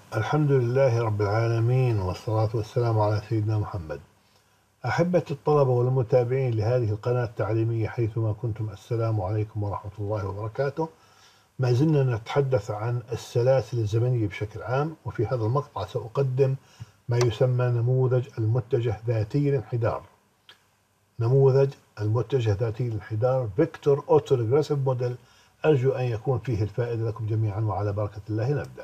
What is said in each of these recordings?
الحمد لله رب العالمين، والصلاة والسلام على سيدنا محمد. أحبة الطلبة والمتابعين لهذه القناة التعليمية حيثما كنتم، السلام عليكم ورحمة الله وبركاته. ما زلنا نتحدث عن السلاسل الزمنية بشكل عام، وفي هذا المقطع سأقدم ما يسمى نموذج المتجه ذاتي الانحدار. نموذج المتجه ذاتي الانحدار فيكتور أوتوريغريسيف موديل. أرجو أن يكون فيه الفائدة لكم جميعا، وعلى بركة الله نبدأ.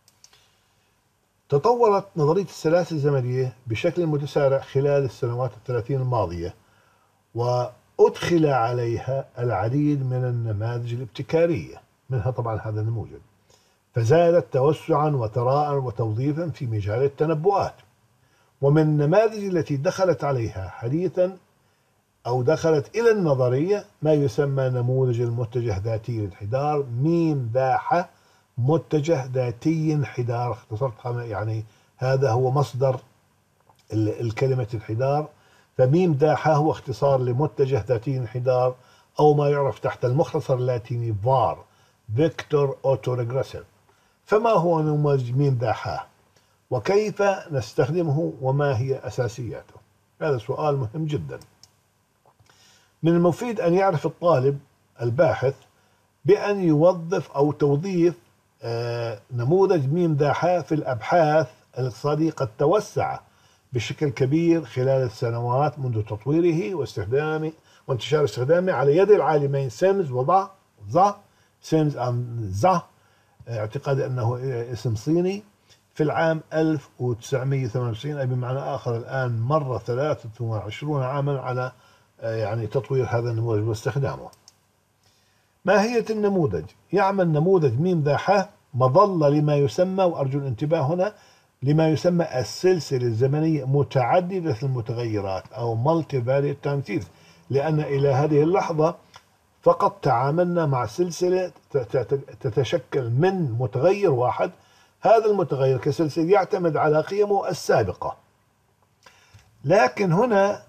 تطورت نظرية السلاسل الزمنية بشكل متسارع خلال السنوات الثلاثين الماضية، وأدخل عليها العديد من النماذج الابتكارية، منها طبعا هذا النموذج، فزادت توسعا وثراء وتوظيفا في مجال التنبؤات. ومن النماذج التي دخلت عليها حديثا أو دخلت إلى النظرية ما يسمى نموذج المتجه ذاتي الانحدار، ميم ذاحة متجه ذاتي انحدار. اختصرتها، يعني هذا هو مصدر الكلمة انحدار، فميم ذاحة هو اختصار لمتجه ذاتي انحدار، أو ما يعرف تحت المختصر اللاتيني فار، فيكتور أوتوريغريسيف. فما هو نموذج ميم ذاحة؟ وكيف نستخدمه؟ وما هي أساسياته؟ هذا سؤال مهم جدا. من المفيد أن يعرف الطالب الباحث بأن يوظف أو توظيف نموذج ميم ذاحة في الأبحاث الاقتصادية قد توسع بشكل كبير خلال السنوات منذ تطويره واستخدامه وانتشار استخدامه على يد العالمين سيمز وزا. سيمز أم زا، اعتقاد أنه اسم صيني، في العام 1998، أي بمعنى آخر الآن مر 23 عاما على يعني تطوير هذا النموذج واستخدامه. ماهية النموذج؟ يعمل نموذج ميم ذاحة مظلة لما يسمى، وأرجو الانتباه هنا، لما يسمى السلسلة الزمنية متعددة المتغيرات أو مالتي فاريت تايم سيريز، لأن إلى هذه اللحظة فقط تعاملنا مع سلسلة تتشكل من متغير واحد. هذا المتغير كسلسلة يعتمد على قيمه السابقة، لكن هنا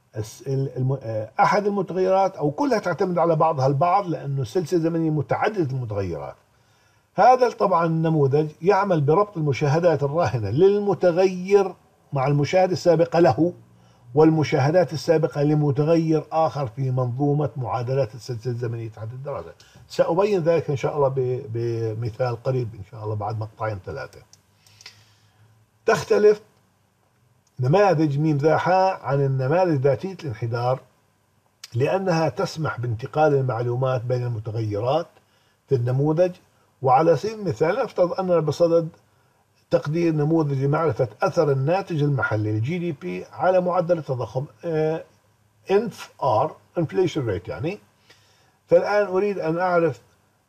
أحد المتغيرات أو كلها تعتمد على بعضها البعض، لأنه سلسلة زمنية متعددة المتغيرات. هذا طبعا النموذج يعمل بربط المشاهدات الراهنة للمتغير مع المشاهدة السابقة له، والمشاهدات السابقة لمتغير آخر في منظومة معادلات السلسلة الزمنية تحت الدراسة. سأبين ذلك إن شاء الله بمثال قريب إن شاء الله بعد مقطعين ثلاثة. تختلف نماذج ميم ذاحة عن النماذج ذاتية الانحدار لأنها تسمح بانتقال المعلومات بين المتغيرات في النموذج. وعلى سبيل المثال نفترض أننا بصدد تقدير نموذج لمعرفة أثر الناتج المحلي الجي دي بي على معدل التضخم انف ار، انفليشن ريت يعني. فالآن أريد أن أعرف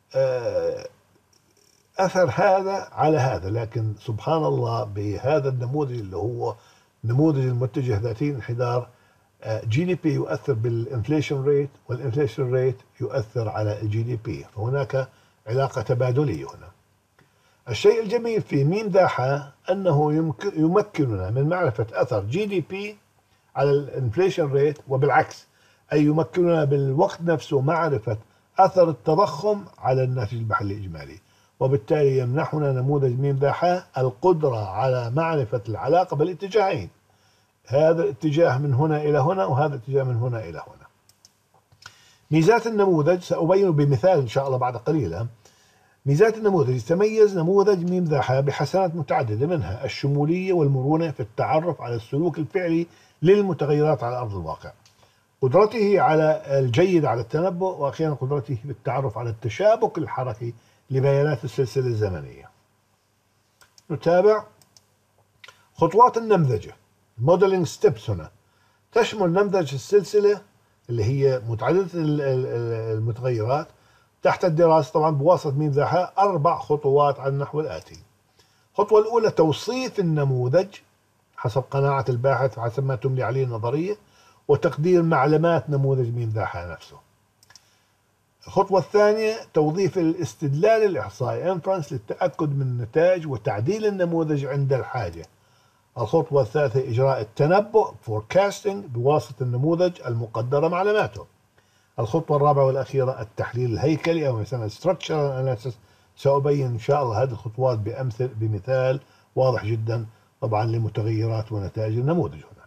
أثر هذا على هذا، لكن سبحان الله بهذا النموذج اللي هو نموذج المتجه ذاتي الانحدار، جي دي بي يؤثر بالانفليشن ريت، والانفليشن ريت يؤثر على الجي دي بي، فهناك علاقة تبادلية هنا. الشيء الجميل في ميم ذاحة أنه يمكننا من معرفة أثر جي دي بي على الانفليشن ريت، وبالعكس، أي يمكننا بالوقت نفسه معرفة أثر التضخم على الناتج المحلي الإجمالي. وبالتالي يمنحنا نموذج ميم ذاحة القدرة على معرفة العلاقة بالاتجاهين، هذا الاتجاه من هنا إلى هنا، وهذا الاتجاه من هنا إلى هنا. ميزات النموذج سأبين بمثال إن شاء الله بعد قليل. ميزات النموذج: يتميز نموذج ميم ذاحة بحسنات متعددة، منها الشمولية والمرونة في التعرف على السلوك الفعلي للمتغيرات على أرض الواقع، قدرته على الجيد على التنبؤ، وأخيرا قدرته بالتعرف على التشابك الحركي لبيانات السلسلة الزمنية. نتابع خطوات النمذجة، موديلينج ستيبس. هنا تشمل نمذجة السلسلة اللي هي متعددة المتغيرات تحت الدراسة طبعا بواسطة ميم ذاحة 4 خطوات على النحو الآتي. الخطوة الأولى توصيف النموذج حسب قناعة الباحث وحسب ما تملي عليه النظرية، وتقدير معلومات نموذج ميم ذاحة نفسه. الخطوة الثانية توظيف الاستدلال الإحصائي انفرنس للتأكد من النتائج وتعديل النموذج عند الحاجة. الخطوة الثالثة إجراء التنبؤ forecasting بواسطة النموذج المقدرة معلوماته. الخطوة الرابعة والأخيرة التحليل الهيكلي أو ما يسمى structural analysis. سأبين إن شاء الله هذه الخطوات بمثال واضح جدا طبعا لمتغيرات ونتائج النموذج هنا.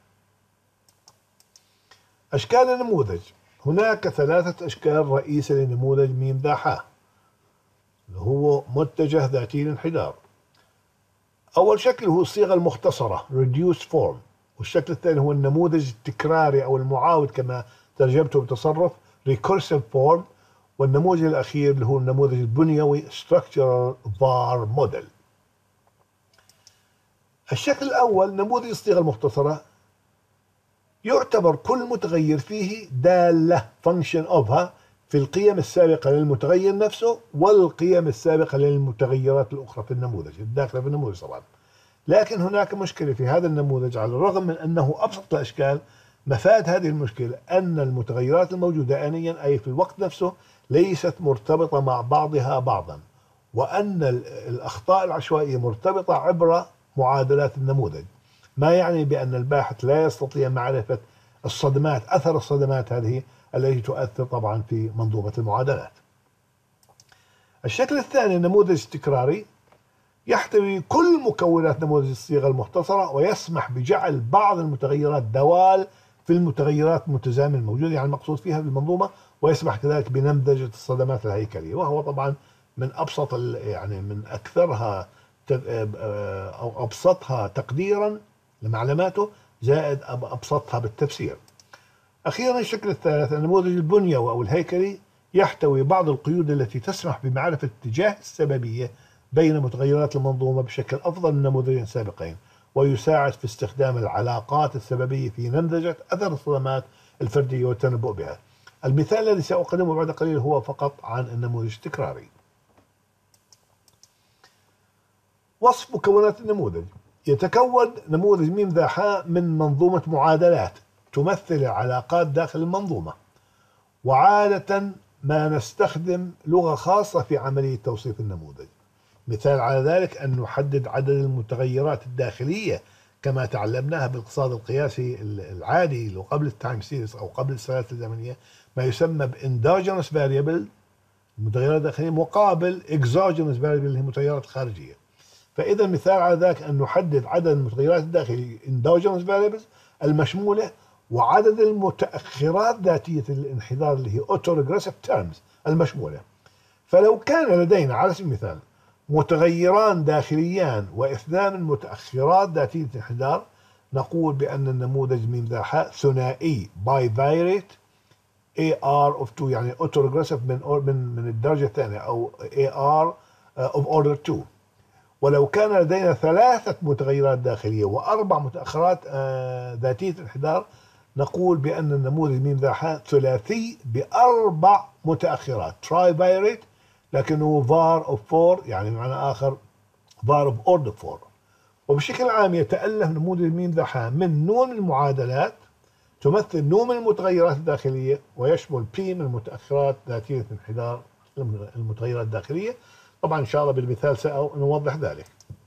أشكال النموذج: هناك 3 أشكال رئيسة لنموذج م ذا ح، اللي هو متجه ذاتي الانحدار. أول شكل هو الصيغة المختصرة reduced form، والشكل الثاني هو النموذج التكراري أو المعاود كما ترجمته بتصرف recursive form، والنموذج الأخير اللي هو النموذج البنيوي structural var model. الشكل الأول نموذج الصيغة المختصرة يعتبر كل متغير فيه دالة function ofها في القيم السابقة للمتغير نفسه والقيم السابقة للمتغيرات الأخرى في النموذج الداخلة في النموذج طبعا. لكن هناك مشكلة في هذا النموذج، على الرغم من أنه أبسط الأشكال. مفاد هذه المشكلة أن المتغيرات الموجودة آنيا أي في الوقت نفسه ليست مرتبطة مع بعضها بعضا، وأن الأخطاء العشوائية مرتبطة عبر معادلات النموذج، ما يعني بأن الباحث لا يستطيع معرفة الصدمات، أثر الصدمات هذه التي تؤثر طبعا في منظومة المعادلات. الشكل الثاني النموذج التكراري يحتوي كل مكونات نموذج الصيغة المختصرة، ويسمح بجعل بعض المتغيرات دوال في المتغيرات المتزامنة الموجودة، يعني المقصود فيها في المنظومة، ويسمح كذلك بنمذجة الصدمات الهيكلية، وهو طبعا من أبسط يعني من أكثرها أو أبسطها تقديرا لمعلوماته زائد أبسطها بالتفسير. أخيرا الشكل الثالث النموذج البنيوي أو الهيكلي يحتوي بعض القيود التي تسمح بمعرفة اتجاه السببية بين متغيرات المنظومة بشكل أفضل من النموذجين السابقين، ويساعد في استخدام العلاقات السببية في نمذجة أثر الصدمات الفردية والتنبؤ بها. المثال الذي سأقدمه بعد قليل هو فقط عن النموذج التكراري. وصف مكونات النموذج: يتكون نموذج م ذا ح من منظومة معادلات تمثل العلاقات داخل المنظومة، وعادة ما نستخدم لغة خاصة في عملية توصيف النموذج. مثال على ذلك أن نحدد عدد المتغيرات الداخلية كما تعلمناها بالاقتصاد القياسي العادي اللي قبل التايم سيريز أو قبل السلاسل الزمنية، ما يسمى بإندوجينوس فاريبل المتغيرات الداخلية مقابل اكزوجينوس فاريبل اللي هي المتغيرات الخارجية. فإذا مثال على ذلك أن نحدد عدد المتغيرات الداخلية endogenous variables المشمولة، وعدد المتأخرات ذاتية الانحدار اللي هي autoregressive terms المشمولة. فلو كان لدينا على سبيل المثال متغيران داخليان واثنان متأخرات ذاتية الانحدار، نقول بأن النموذج م ذا ح ثنائي بايفاريت AR of 2، يعني autoregressive من الدرجة الثانية أو AR of order 2. ولو كان لدينا 3 متغيرات داخلية و4 متأخرات ذاتية الانحدار، نقول بأن النموذج م ذا ح ثلاثي ب4 متأخرات ترايفايريت، لكنه var of 4، يعني بمعنى آخر var of order 4. وبشكل عام يتألف نموذج م ذا ح من نوع المعادلات تمثل نوع من المتغيرات الداخلية، ويشمل P من المتأخرات ذاتية الانحدار المتغيرات الداخلية. طبعا إن شاء الله بالمثال سنوضح ذلك.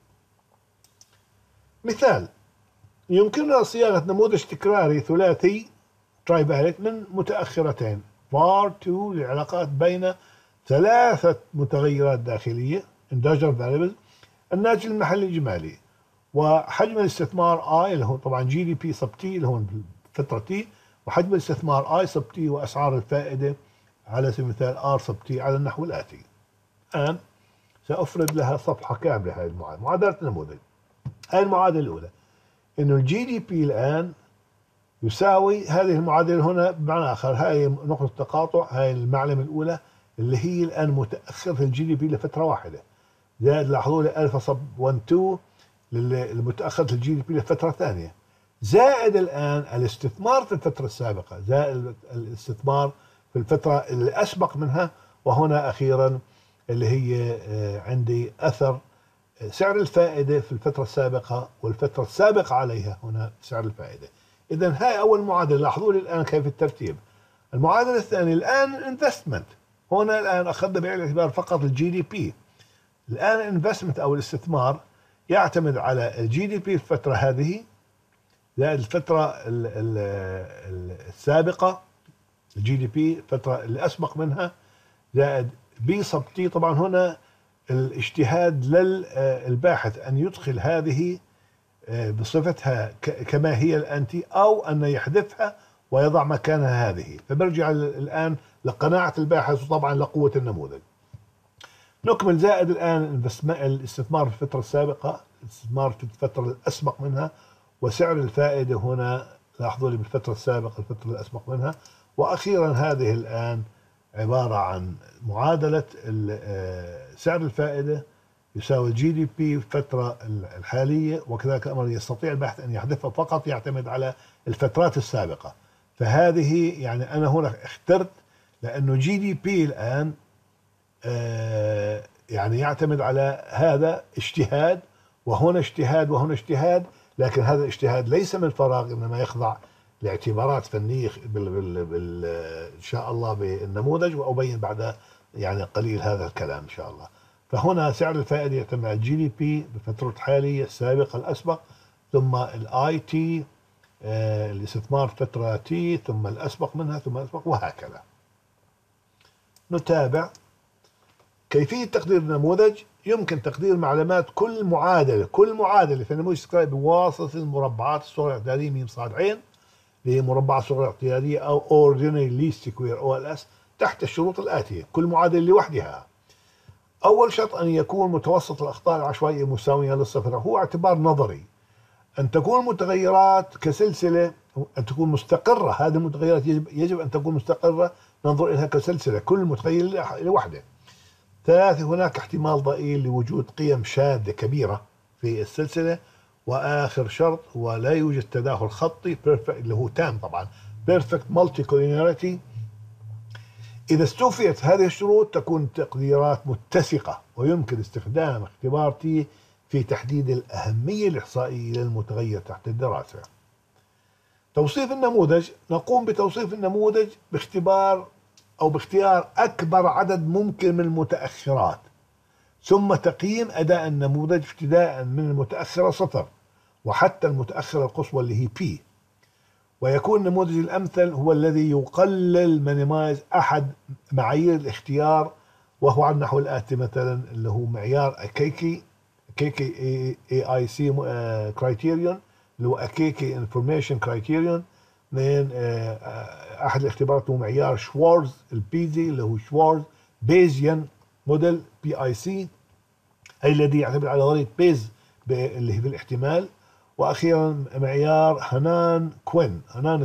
مثال: يمكننا صياغة نموذج تكراري ثلاثي ترايفاريت من متأخرتين var2 للعلاقات بين 3 متغيرات داخلية endogenous variables، الناتج المحلي الإجمالي، وحجم الاستثمار I اللي هو طبعا GDP sub T اللي هو فترة T، وحجم الاستثمار I sub T، وأسعار الفائدة على سبيل المثال R sub T على النحو الآتي. الآن سأفرد لها صفحة كاملة هذه المعادلة، معادلة النموذج. هذه المعادلة الأولى إنه الجي دي بي الآن يساوي هذه المعادلة هنا، بمعنى آخر هاي نقطة تقاطع، هاي المعلمة الأولى اللي هي الآن متأخر في الجي دي بي لفترة واحدة، زائد لاحظوا لي ألفا صب 1 2 للمتأخر في الجي دي بي لفترة ثانية، زائد الآن الاستثمار في الفترة السابقة، زائد الاستثمار في الفترة اللي أسبق منها، وهنا أخيرا اللي هي عندي أثر سعر الفائدة في الفترة السابقة والفترة السابقة عليها، هنا سعر الفائدة. إذا هاي أول معادلة، لاحظوا لي الآن كيف الترتيب. المعادلة الثانية الآن الانفستمنت، هنا الآن أخذنا بعين الاعتبار فقط الجي دي بي. الآن الانفستمنت أو الاستثمار يعتمد على الجي دي بي الفترة هذه زائد الفترة السابقة، الجي دي بي الفترة اللي أسبق منها، زائد بي صب تي. طبعا هنا الاجتهاد للباحث أن يدخل هذه بصفتها كما هي الأنتي، أو أن يحذفها ويضع مكانها هذه. فبرجع الآن لقناعة الباحث وطبعا لقوة النموذج. نكمل. زائد الآن الاستثمار في الفترة السابقة، الاستثمار في الفترة الأسبق منها، وسعر الفائدة هنا لاحظوا لي بالفترة السابقة الفترة الأسبق منها. وأخيرا هذه الآن عبارة عن معادلة سعر الفائدة يساوي الجي دي بي في الفترة الحالية، وكذلك الأمر يستطيع الباحث أن يحذفها فقط يعتمد على الفترات السابقة. فهذه يعني أنا هنا اخترت لأنه جي دي بي الآن يعني يعتمد على هذا اجتهاد، وهنا اجتهاد وهنا اجتهاد، لكن هذا الاجتهاد ليس من فراغ، إنما يخضع لاعتبارات فنية إن شاء الله بالنموذج، وأبين بعد يعني قليل هذا الكلام إن شاء الله. فهنا سعر الفائدة يعتمد على الجي دي بي بفترة الحالية السابقة الأسبق، ثم الاي تي الاستثمار فترة تي، ثم الأسبق منها، ثم الأسبق، وهكذا. نتابع كيفية تقدير النموذج. يمكن تقدير معلومات كل معادلة في النموذج الاستقرائي بواسطة المربعات الصغرى الاعتيادية م ص ع، اللي هي مربع الصغرى الاعتيادية أو Ordinary Least Square OLS، تحت الشروط الآتية. كل معادلة لوحدها. أول شرط أن يكون متوسط الأخطاء العشوائية مساوية للصفر. هو اعتبار نظري. أن تكون المتغيرات كسلسلة، أن تكون مستقرة. هذه المتغيرات يجب أن تكون مستقرة، ننظر إليها كسلسلة، كل متغير لوحده. 3. هناك احتمال ضئيل لوجود قيم شاذة كبيرة في السلسلة. وآخر شرط هو لا يوجد تداخل خطي اللي هو تام طبعا perfect multicollinearity. إذا استوفيت هذه الشروط تكون التقديرات متسقة، ويمكن استخدام اختبار تي في تحديد الأهمية الإحصائية للمتغير تحت الدراسة. توصيف النموذج. نقوم بتوصيف النموذج باختيار أكبر عدد ممكن من المتأخرات، ثم تقييم أداء النموذج ابتداء من المتأخرة 0 وحتى المتأخرة القصوى اللي هي P. ويكون النموذج الأمثل هو الذي يقلل minimize أحد معايير الاختيار، وهو على النحو الآتي مثلا اللي هو معيار أكيكي AIC criterion، اللي هو أكيكي information criterion. من أحد الاختبارات هو معيار شوارز البيزي، اللي هو شوارز بيزيان موديل PIC، أي الذي يعتمد على نظرية بيز اللي هي في الاحتمال. وأخيرا معيار هانان كوين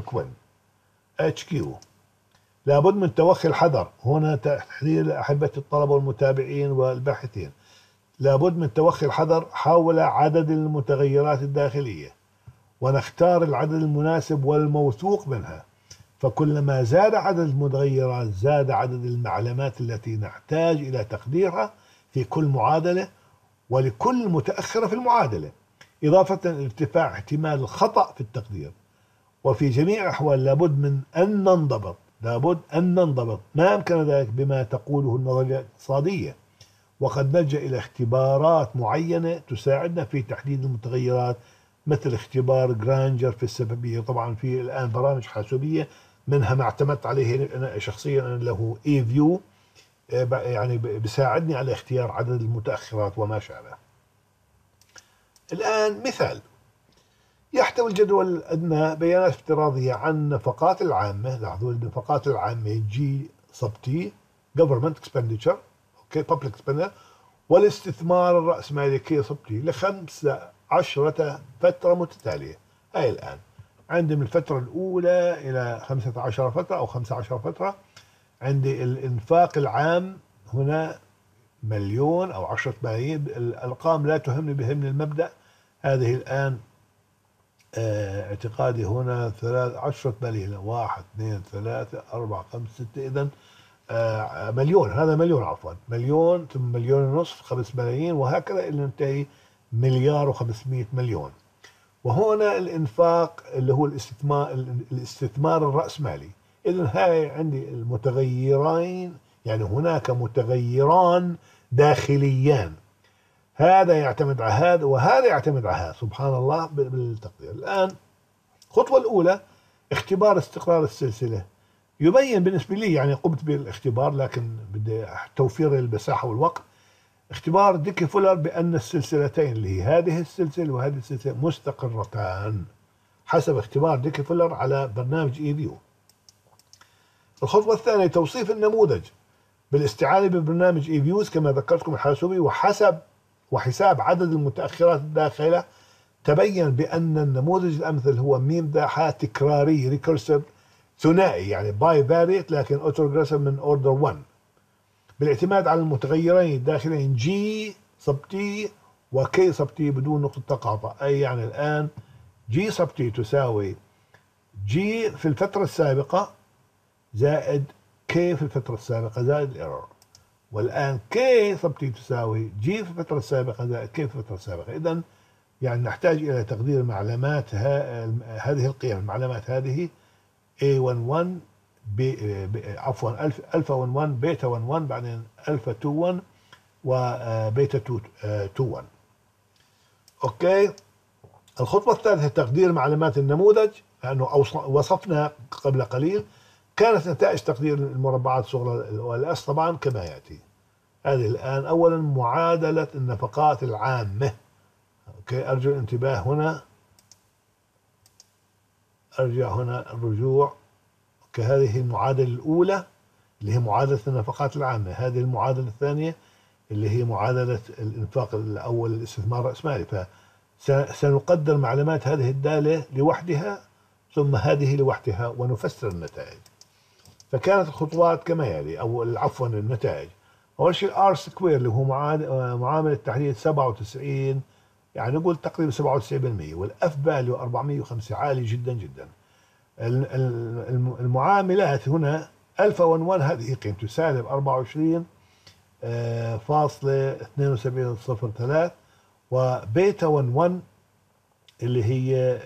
HQ. لابد من توخي الحذر. هنا تحذير لأحبة الطلبة والمتابعين والباحثين. لابد من توخي الحذر حول عدد المتغيرات الداخلية، ونختار العدد المناسب والموثوق منها. فكلما زاد عدد المتغيرات زاد عدد المعلومات التي نحتاج إلى تقديرها في كل معادلة ولكل متأخرة في المعادلة، إضافة إلى ارتفاع احتمال الخطأ في التقدير. وفي جميع الأحوال لابد أن ننضبط ما أمكن ذلك بما تقوله النظرية الاقتصادية، وقد نلجأ إلى اختبارات معينة تساعدنا في تحديد المتغيرات، مثل اختبار جرانجر في السببية. طبعا في الآن برامج حاسوبية منها ما اعتمدت عليه أنا شخصيا، له eView، يعني بيساعدني على اختيار عدد المتأخرات وما شابه. الآن مثال. يحتوي الجدول الأدنى بيانات افتراضية عن النفقات العامة. لاحظوا النفقات العامة جي سب تي government expenditure public expenditure، والاستثمار الرأسمالي كي سب تي ل15 فترة متتالية. هاي الآن عندي من الفترة الأولى إلى 15 فترة أو 15 فترة. عندي الإنفاق العام هنا مليون أو 10 ملايين. الأرقام لا تهمني، بهمني المبدأ. هذه الآن اعتقادي هنا 10 ملايين، 1 2 3 4 5 6، إذن مليون. هذا مليون، عفوا مليون، ثم مليون ونصف، 5 ملايين، وهكذا إلى ننتهي مليار و500 مليون. وهنا الإنفاق اللي هو الاستثمار الرأسمالي. إذن هاي عندي المتغيرين، يعني هناك متغيران داخليان، هذا يعتمد على هذا وهذا يعتمد على هذا، سبحان الله بالتقدير. الآن الخطوة الأولى اختبار استقرار السلسلة. يبين بالنسبة لي، يعني قمت بالاختبار لكن بدي توفير المساحة والوقت، اختبار ديكي فولر بأن السلسلتين اللي هي هذه السلسلة وهذه السلسلة مستقرتان حسب اختبار ديكي فولر على برنامج اي-فيو. الخطوة الثانية توصيف النموذج بالاستعانة ببرنامج اي-فيوز كما ذكرتكم الحاسوبي وحساب عدد المتأخرات الداخلة. تبين بأن النموذج الأمثل هو ميم داحة تكراري ريكورسيف ثنائي يعني باي فاريت لكن اوتوغريسيف من اوردر 1 بالاعتماد على المتغيرين الداخلين جي سب تي وكي سب تي بدون نقطة تقاطع. أي يعني الآن جي سب تي تساوي جي في الفترة السابقة زائد كي في الفترة السابقة زائد الايرور، والآن كي سب تي تساوي جي في الفترة السابقة زائد كي في الفترة السابقة. إذن يعني نحتاج إلى تقدير معلومات هذه القيم، المعلومات هذه A11 عفوا ألفا 11 بيتا 11 بعدين ألفا 21 وبيتا 21. أوكي. الخطوة الثالثة تقدير معلومات النموذج، لأنه وصفنا قبل قليل كانت نتائج تقدير المربعات الصغرى الأس طبعا كما يأتي. هذه الآن أولا معادلة النفقات العامة. أوكي. أرجو الانتباه هنا، أرجع هنا الرجوع. أوكي. هذه المعادلة الأولى اللي هي معادلة النفقات العامة، هذه المعادلة الثانية اللي هي معادلة الإنفاق الأول الاستثمار الرأسمالي. فسنقدر معلومات هذه الدالة لوحدها ثم هذه لوحدها ونفسر النتائج. فكانت الخطوات كما يلي، أو عفوا النتائج. أول شيء R سكوير اللي هو معاملة تحديد 97 يعني نقول تقريبا 97%، والأف فاليو 405 عالي جدا جدا. المعاملات هنا ألفا 11 هذه قيمته سالب 24.7203 وبيتا 11 اللي هي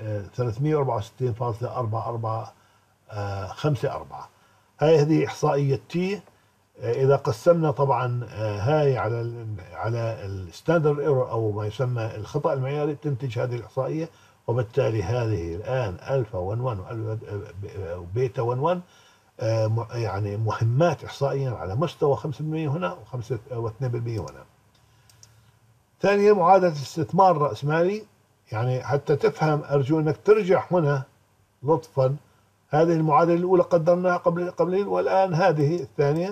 364.4454. هذه إحصائية تي. إذا قسمنا طبعا هاي على الستاندرد ايرور أو ما يسمى الخطأ المعياري تنتج هذه الإحصائية، وبالتالي هذه الآن ألفا 11 وبيتا 11 يعني مهمات إحصائيا على مستوى 5% هنا و2% هنا. ثانيا معادلة استثمار رأسمالي، يعني حتى تفهم أرجو أنك ترجع هنا لطفا. هذه المعادلة الأولى قدرناها قبل والآن هذه الثانية.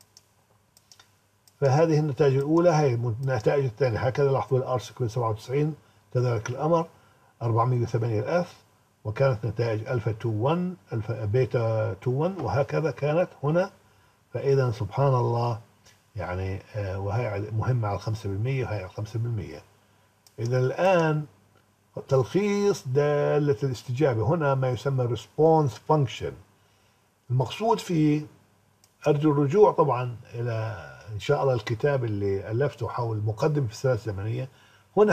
فهذه النتائج الأولى هي النتائج الثانية. هكذا لاحظوا الآر سكوير 97 كذلك الأمر 408 الأف، وكانت نتائج ألفا 21 ألفا بيتا 21 وهكذا كانت هنا. فإذا سبحان الله يعني وهي مهمة على 5% وهي على 5%. إذا الآن تلخيص دالة الاستجابة هنا ما يسمى response function. المقصود فيه أرجو الرجوع طبعا إلى إن شاء الله الكتاب اللي ألفته حول مقدمة في السلاسل الزمنية. هنا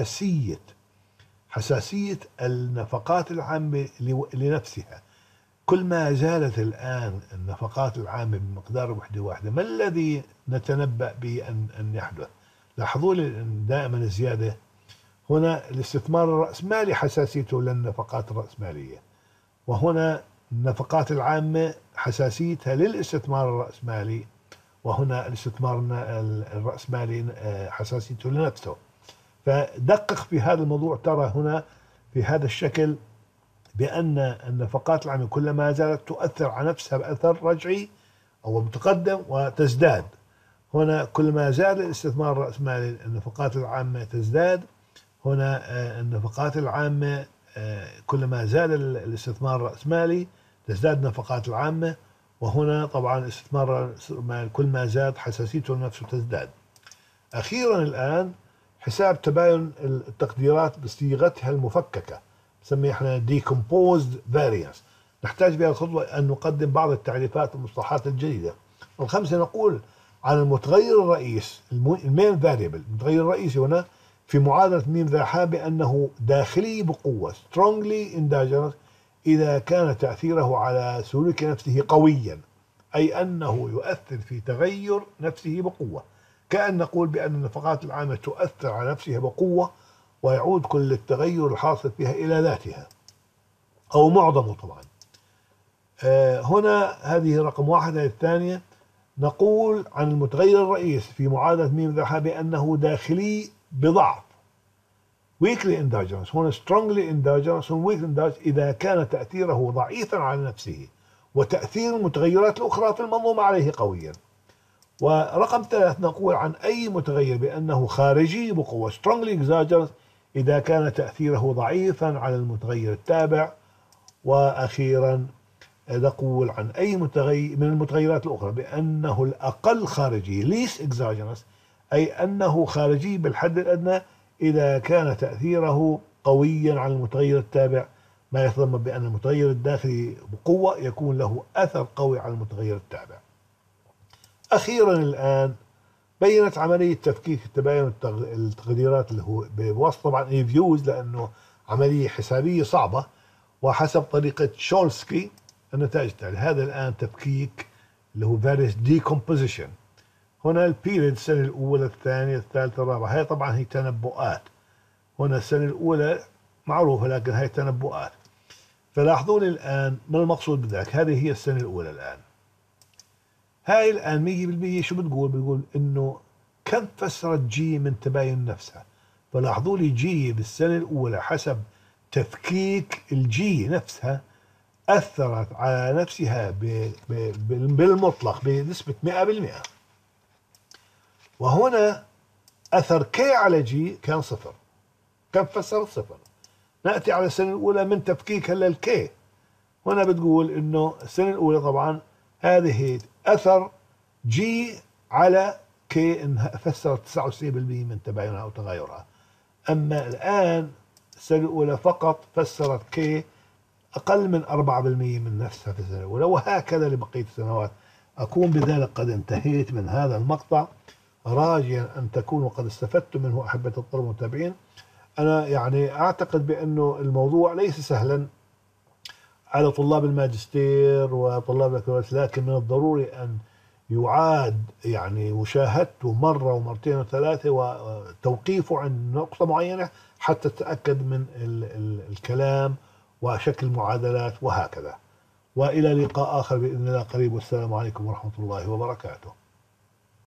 حساسية النفقات العامة لنفسها. كل ما زالت الآن النفقات العامة بمقدار وحدة واحدة، ما الذي نتنبأ به أن يحدث؟ لاحظوا دائما الزيادة هنا. الاستثمار الرأسمالي حساسيته للنفقات الرأسمالية، وهنا النفقات العامة حساسيتها للاستثمار الرأسمالي، وهنا الاستثمار الرأسمالي حساسيته لنفسه. فدقق في هذا الموضوع، ترى هنا في هذا الشكل بأن النفقات العامة كلما زالت تؤثر على نفسها بأثر رجعي أو متقدم وتزداد. هنا كلما زاد الاستثمار الرأسمالي النفقات العامة تزداد. هنا النفقات العامة كلما زاد الاستثمار الرأسمالي تزداد النفقات العامة، وهنا طبعا الاستثمار كل ما زاد حساسيته لنفسه تزداد. أخيرا الآن حساب تباين التقديرات بصيغتها المفككة، نسميها احنا decomposed variance. نحتاج بها الخطوة أن نقدم بعض التعريفات والمصطلحات الجديدة. الخمسة نقول عن المتغير الرئيس المين فاريبل. المتغير الرئيسي هنا في معادلة ميم ذا بأنه داخلي بقوة strongly endogenous إذا كان تأثيره على سلوك نفسه قويا، أي أنه يؤثر في تغير نفسه بقوة. كأن نقول بأن النفقات العامة تؤثر على نفسها بقوة ويعود كل التغير الحاصل فيها إلى ذاتها أو معظمه طبعا. هنا هذه رقم واحد. الثانية نقول عن المتغير الرئيسي في معادلة م ذرها بأنه داخلي بضعف weakly endogenous. هنا strongly endogenous و weakly endogenous إذا كان تأثيره ضعيفا على نفسه وتأثير المتغيرات الأخرى في المنظومة عليه قويا. ورقم 3 نقول عن أي متغير بأنه خارجي بقوة strongly exogenous إذا كان تأثيره ضعيفا على المتغير التابع. وأخيرا نقول عن أي متغير من المتغيرات الأخرى بأنه الأقل خارجي least exogenous أي أنه خارجي بالحد الأدنى إذا كان تأثيره قويا على المتغير التابع، ما يتضمن بأن المتغير الداخلي بقوة يكون له أثر قوي على المتغير التابع. أخيرا الآن بينت عملية تفكيك التباين التقديرات اللي هو بواسطة طبعا ريفيوز لأنه عملية حسابية صعبة وحسب طريقة شولسكي النتائج التالية. هذا الآن تفكيك اللي هو various decomposition. هنا البيريد السنة الأولى الثانية الثالثة الرابعة، هي طبعا هي تنبؤات. هنا السنة الأولى معروفة لكن هي تنبؤات. فلاحظون الآن ما المقصود بذلك. هذه هي السنة الأولى الآن. هاي الآن 100% شو بتقول؟ بتقول إنه كم فسرت جي من تباين نفسها. فلاحظوا لي جي بالسنة الأولى حسب تفكيك الجي نفسها أثرت على نفسها بالمطلق بنسبة 100%. وهنا أثر كي على جي كان صفر. كم فسرت؟ صفر. نأتي على السنة الأولى من تفكيكها للكي. هنا بتقول إنه السنة الأولى طبعا هذه أثر جي على كي إنها فسرت 99% من تباينها أو تغيرها. أما الآن السنة الأولى فقط فسرت كي أقل من 4% من نفسها في السنة الأولى، وهكذا لبقية السنوات. أكون بذلك قد انتهيت من هذا المقطع، راجيا أن تكونوا قد استفدتم منه أحبة الطلبة المتابعين. أنا يعني أعتقد بأنه الموضوع ليس سهلا على طلاب الماجستير وطلاب البكالوريوس، لكن من الضروري أن يعاد يعني مشاهدته مرة ومرتين وثلاثة وتوقيفه عند نقطة معينة حتى تتأكد من الكلام وشكل المعادلات وهكذا. وإلى لقاء آخر بإذن الله قريب، والسلام عليكم ورحمة الله وبركاته.